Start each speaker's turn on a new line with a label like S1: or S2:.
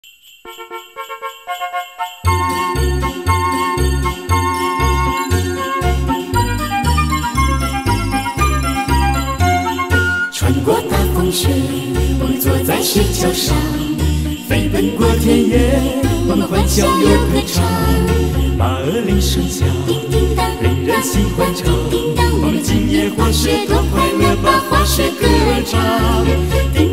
S1: 穿过大风雪，我们坐在雪橇上，飞奔过田野，我们欢笑又歌唱。马儿铃声响，令人心欢畅。我们今夜滑雪多快乐，把滑雪歌唱。